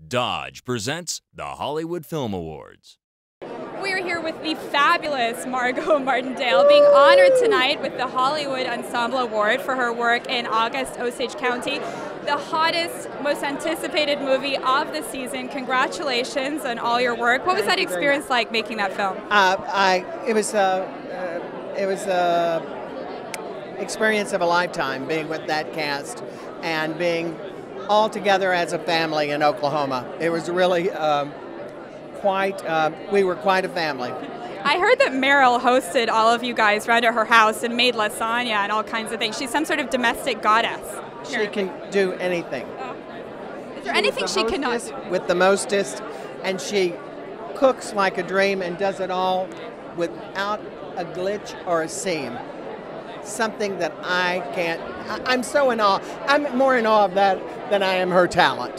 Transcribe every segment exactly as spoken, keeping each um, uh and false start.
Dodge presents the Hollywood Film Awards. We are here with the fabulous Margot Martindale, being honored tonight with the Hollywood Ensemble Award for her work in August Osage County, the hottest, most anticipated movie of the season. Congratulations on all your work. What was that experience like making that film? Uh, I it was uh, uh, it was a experience of a lifetime being with that cast and being all together as a family in Oklahoma. It was really um, quite. Uh, we were quite a family. I heard that Meryl hosted all of you guys around at her house and made lasagna and all kinds of things. She's some sort of domestic goddess. She can do anything. Oh. Is there anything she cannot do? With the mostest, and she cooks like a dream and does it all without a glitch or a seam. Something that I can't. I, I'm so in awe. I'm more in awe of that than I am her talent.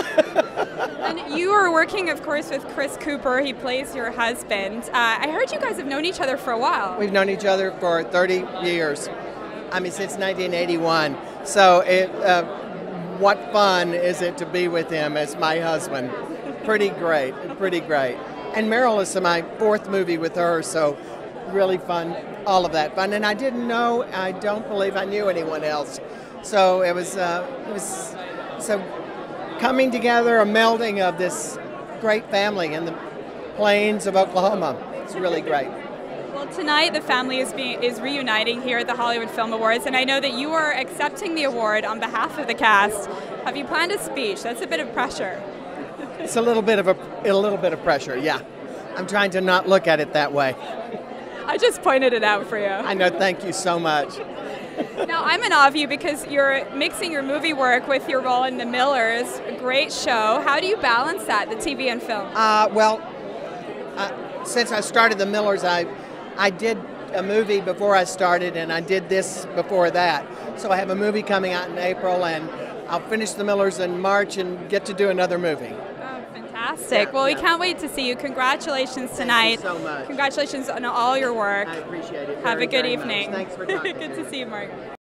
And you are working, of course, with Chris Cooper. He plays your husband. Uh, I heard you guys have known each other for a while. We've known each other for thirty years. I mean, since nineteen eighty-one. So, it, uh, what fun is it to be with him as my husband? Pretty great, pretty great. And Meryl is my fourth movie with her, so really fun, all of that fun. And I didn't know, I don't believe I knew anyone else. So it was, uh, it was so coming together, a melding of this great family in the plains of Oklahoma. It's really great. Well, tonight the family is being is reuniting here at the Hollywood Film Awards, and I know that you are accepting the award on behalf of the cast. Have you planned a speech? That's a bit of pressure. It's a little bit of a, a little bit of pressure, yeah. I'm trying to not look at it that way. I just pointed it out for you. I know, thank you so much. Now, I'm in awe of you because you're mixing your movie work with your role in The Millers, a great show. How do you balance that, the T V and film? Uh, well, uh, since I started The Millers, I, I did a movie before I started, and I did this before that. So I have a movie coming out in April, and I'll finish The Millers in March and get to do another movie. Fantastic. Well, we can't wait to see you. Congratulations tonight. Thank you so much. Congratulations on all your work. I appreciate it. Have very, a good very evening. Much. Thanks for talking Good to to see you, Mark.